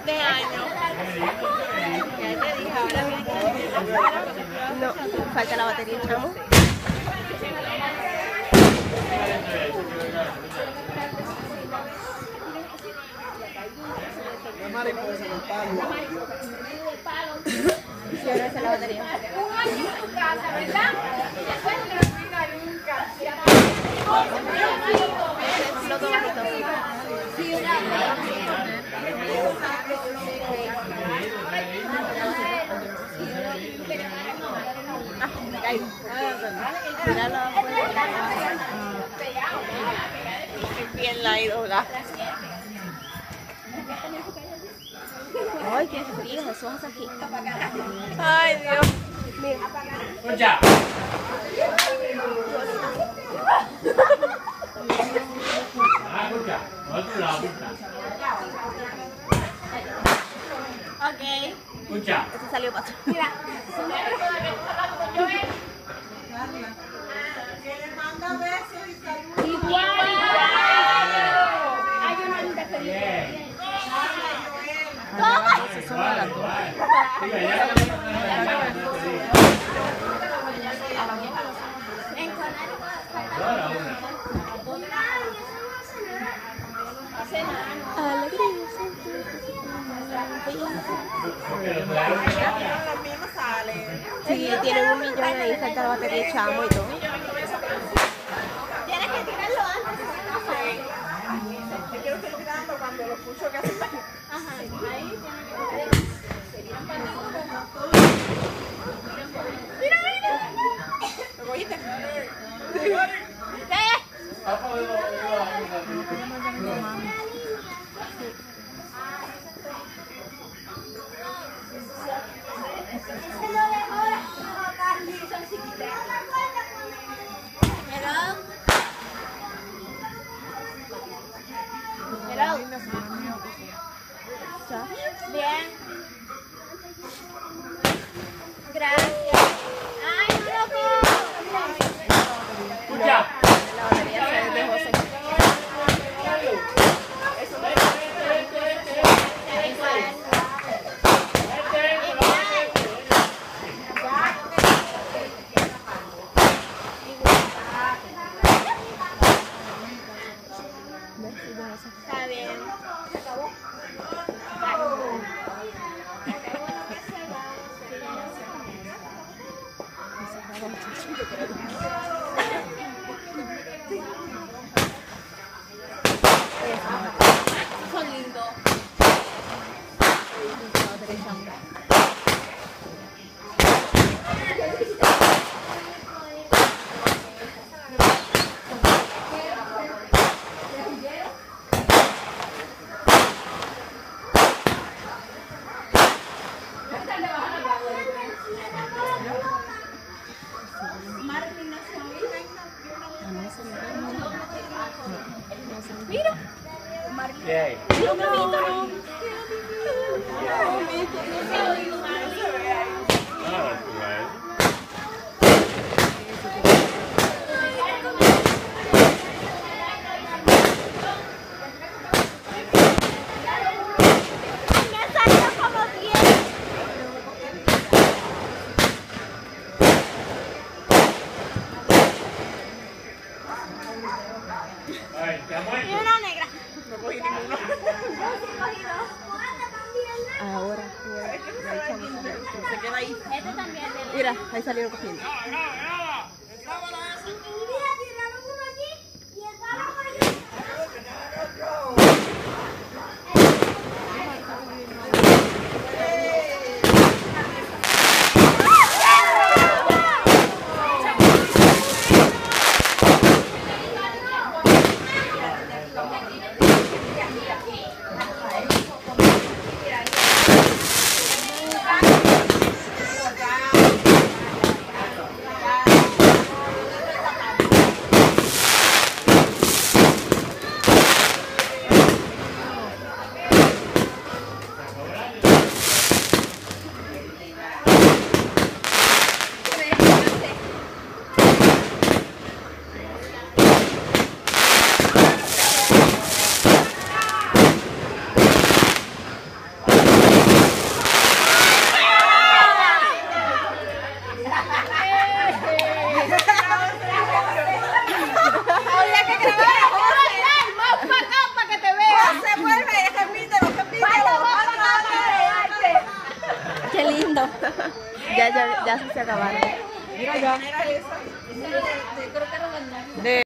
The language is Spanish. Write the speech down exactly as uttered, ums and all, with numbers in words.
De años. Ya te dije, ahora viene que No, falta la batería, chamo. La mariposa en el palo. Sí, ahora es la batería. Un año en tu casa, ¿verdad? Después no te olvidas nunca. Explotó bonito. Ah, me caigo. Míralo. es bien la ídola. Ay, qué frío, eso es aquí. Ay, Dios. Mira. Escucha. Ah, escucha. Otro lado, escucha. Ok. Escucha. Este salió paso. Mira. Igual. Hay una linda feliz. Esas son las dos. Las mismas salen. Sí, tienen un millón ahí, falta la batería, chamo y todo. Tienes que tirarlo antes, si no sale. Yo quiero seguir tirando cuando lo escucho que hace. Ajá. Ahí tiene que. Mira, mira. ¿Lo cogiste? Hello. Bien. Gracias. Ay, no lo puedo. Escucha. La batería se dejó secar. Está bien. Se acabó. Son lindos. Mira. ¿Qué hay? Lo bonito, ¿no? Ah, pues. Me salió como diez. Ay, ¿te ha Y muerto? una negra. No cogí ninguno. Ahora, mira, ahí chamo, salió. Se queda ahí. Este también. Mira, ahí salieron cogiendo. Gracias. Ya, ya, ya se acabaron. Mira ya. Era esa. Esa era de- de- creo que era de- De